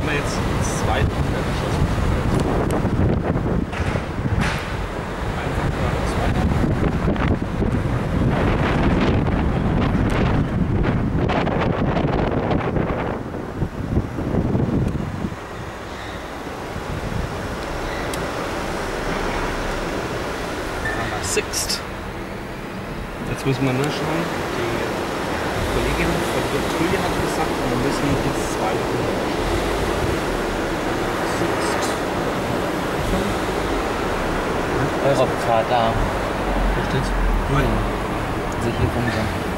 wir jetzt ins zweite Untergeschoss. Einfach geradeaus weiter. Sixt. Jetzt müssen wir nur schauen. Die Kollegin von der Tui hat gesagt, wir müssen ins zweite Sixt. Europfahrt da. Wo steht's? Also hier runter.